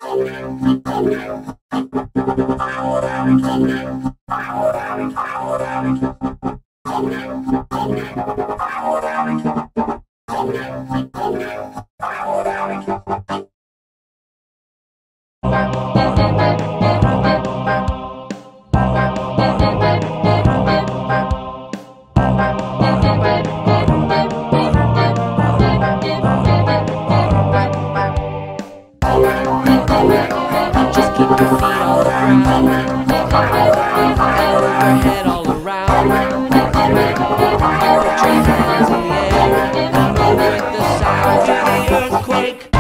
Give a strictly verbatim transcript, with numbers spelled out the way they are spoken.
Just keep your feet on the ground, your head all around. Put your hands in the air and move with the sound of the earthquake.